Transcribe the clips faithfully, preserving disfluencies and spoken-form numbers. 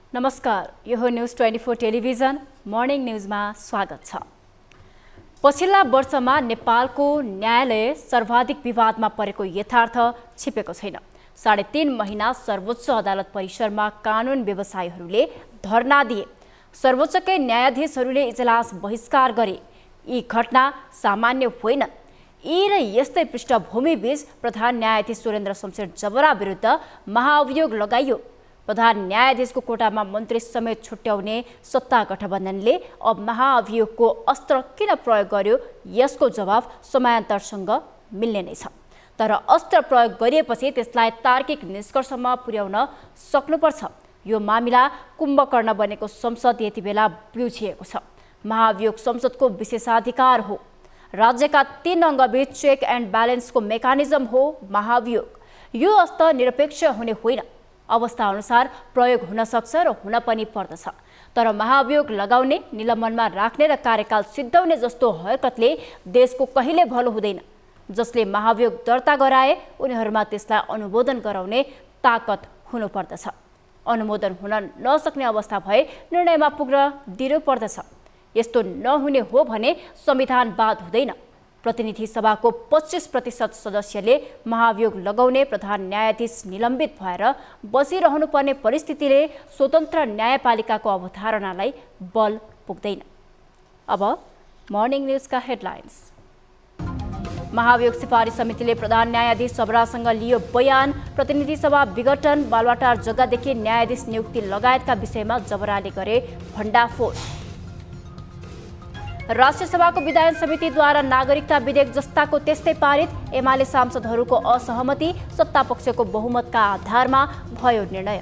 नमस्कार, यो हो news twenty four television morning न्यूजमा स्वागत छ। पछिल्ला वर्षमा नेपालको न्यायालय सर्वाधिक विवादमा परेको यथार्थ छिपेको छैन। साढे तीन महिना सर्वोच्च अदालत परिसरमा कानुन व्यवसायीहरूले धरना दिए। सर्वोच्चकै न्यायाधीशहरूले इजलास बहिष्कार गरे। यी घटना सामान्य होइन। यी र यस्तै पृष्ठभूमिबीच प्रधान न्यायाधीश सुरेन्द्र शमशेर जबरा विरुद्ध महाअभियोग लगाइयो। प्रधान न्यायाधीशको कोटामा मन्त्री समेत छुट्याउने सत्ता गठबन्धनले अब महाअभियोगको अस्त्र किन प्रयोग गर्यो, यसको जवाफ समयान्तरसँग मिल्ने नै छ। तर अस्त्र प्रयोग गरिएपछि त्यसलाई तार्किक निष्कर्षमा पुर्याउन सक्नुपर्छ। यो मामिला कुम्भकर्ण बनेको संसद यति बेला बुझिएको छ। महाअभियोग संसदको विशेषाधिकार हो। राज्यका तीन अङ्गबीच चेक एन्ड ब्यालेन्सको मेकानिजम हो महाअभियोग। यो अस्त्र निरपेक्ष हुने होइन। अवस्था अनुसार प्रयोग हुन सक्छ र हुन पनि पर्दछ। तर महाअभियोग लगाउने, निलम्बनमा राख्ने र कार्यकाल सिद्धाउने जस्तो हरकतले देशको कहिले भलो हुँदैन। जसले महाअभियोग दर्ता गराए उनीहरूमा त्यसलाई अनुमोदन गराउने ताकत हुनुपर्दछ। अनुमोदन हुन नसक्ने अवस्था भए निर्णयमा पुग्न दिनु पर्दछ। यस्तो नहुने हो भने संविधानवाद हुँदैन। प्रतिनिधि सभाको पच्चीस प्रतिशत सदस्यले महाअभियोग लगाउने प्रधान न्यायाधीश निलम्बित भएर बसिरहनुपर्ने परिस्थितिले स्वतन्त्र न्यायपालिकाको अवधारणालाई बल पुग्दैन। अब मर्निङ न्यूजका हेडलाइन्स। महाअभियोग सिफारिस समितिले प्रधान न्यायाधीश जबरासँग लियो बयान। प्रतिनिधि सभा विघटन, बालुवाटार जग्गादेखि न्यायाधीश नियुक्ति लगायतका विषयमा जबराले गरे भण्डाफोड। राष्ट्रिय सभाको विधायन समितिद्वारा नागरिकता विधेयक जस्ताको त्यस्तै पारित। एमाले सांसदहरूको असहमति, सत्तापक्षको बहुमतका आधारमा भयो निर्णय।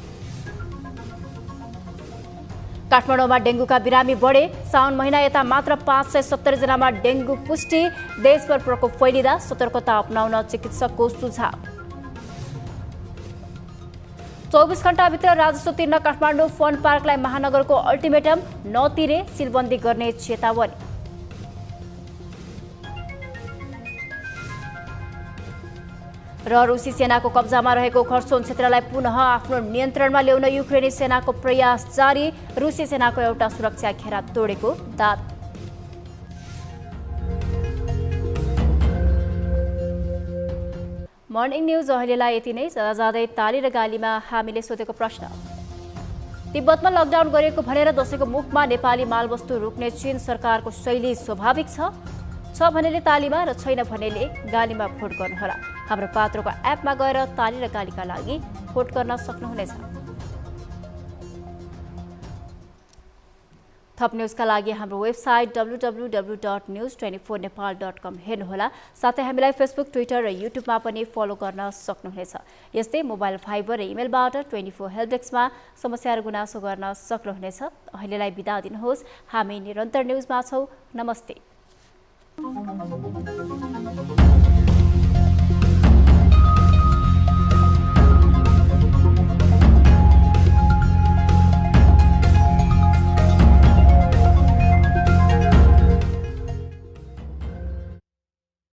काठमाडौँमा डेङ्गुका बिरामी बढे। साउन महिना यता मात्र पाँच सय सत्तरी जनामा डेङ्गु पुष्टि। देशभर प्रकोप फैलिँदा सतर्कता अपनाउन चिकित्सकको सुझाव। चौबिस घण्टाभित्र राजस्व तिर्न काठमाडौँ फन पार्कलाई महानगरको अल्टिमेटम, नतिरे सिलबन्दी गर्ने चेतावनी। र रुसी सेनाको कब्जामा रहेको खर्सोन क्षेत्रलाई पुनः आफ्नो नियन्त्रणमा ल्याउन युक्रेनी सेनाको प्रयास जारी। रुसी सेनाको एउटा सुरक्षा घेरा तोडेको दाबी। मर्निङ न्यूज अहिलेलाई यति नै। जाँदा जाँदै ताली र गालीमा हामीले सोधेको प्रश्न। तिब्बतमा लकडाउन गरिएको भनेर दसैँको मुखमा नेपाली मालवस्तु रोक्ने चीन सरकारको शैली स्वाभाविक छ छ भनेले तालीमा र छैन भनेले गालीमा भोट गर्नुहोला। हाम्रो पात्रोको एपमा गएर ताली र गालीका लागि भोट गर्न सक्नुहुनेछ। थप न्यूजका लागि हाम्रो website W W W dot news twenty four Nepal dot com हेर्नुहोला। साथै हामीलाई फेसबुक, ट्विटर र युट्युबमा पनि फलो गर्न सक्नुहुनेछ। यस्तै मोबाइल फाइबर र इमेलबाट ट्वेन्टी फोर हेल्पडेस्कमा समस्या र गुनासो गर्न सक्नुहुनेछ। अहिलेलाई बिदा दिनुहोस्। हामी निरन्तर न्युजमा छौँ। नमस्ते।